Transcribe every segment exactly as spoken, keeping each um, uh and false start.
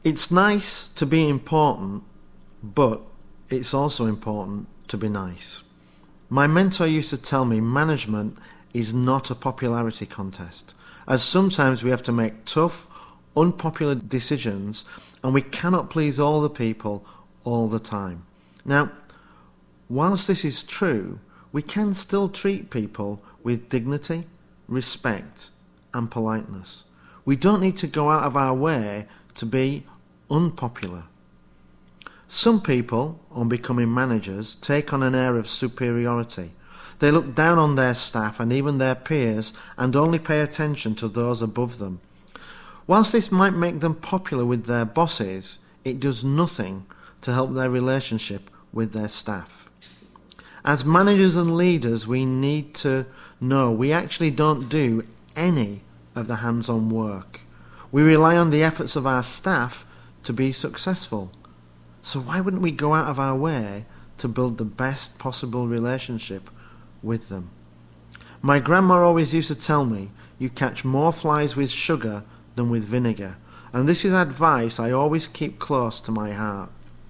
It's nice to be important, but it's also important to be nice. My mentor used to tell me management is not a popularity contest, as sometimes we have to make tough, unpopular decisions and we cannot please all the people all the time. Now, whilst this is true, we can still treat people with dignity, respect and politeness. We don't need to go out of our way to be unpopular. Some people, on becoming managers, take on an air of superiority. They look down on their staff and even their peers and only pay attention to those above them. Whilst this might make them popular with their bosses, it does nothing to help their relationship with their staff. As managers and leaders, we need to know we actually don't do any of the hands-on work. We rely on the efforts of our staff to be successful. So why wouldn't we go out of our way to build the best possible relationship with them? My grandma always used to tell me, you catch more flies with sugar than with vinegar, and this is advice I always keep close to my heart.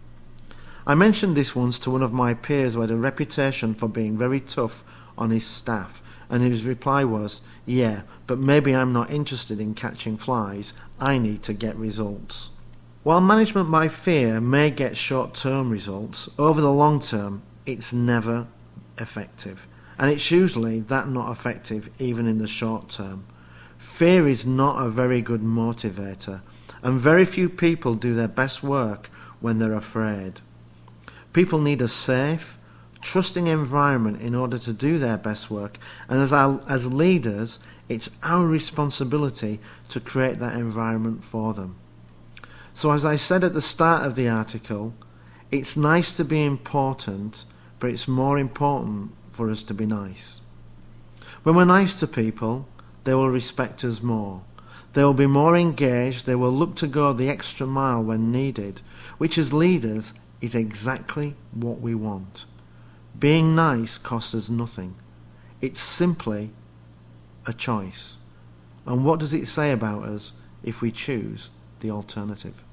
I mentioned this once to one of my peers who had a reputation for being very tough on his staff, and his reply was, yeah, but maybe I'm not interested in catching flies, I need to get results. While management by fear may get short-term results, over the long term it's never effective, and it's usually that not effective even in the short term. Fear is not a very good motivator, and very few people do their best work when they're afraid. People need a safe, trusting environment in order to do their best work, and as our, as leaders, it's our responsibility to create that environment for them. So as I said at the start of the article, it's nice to be important, but it's more important for us to be nice. When we're nice to people, they will respect us more. They will be more engaged, they will look to go the extra mile when needed, which as leaders is exactly what we want. Being nice costs us nothing. It's simply a choice. And what does it say about us if we choose the alternative?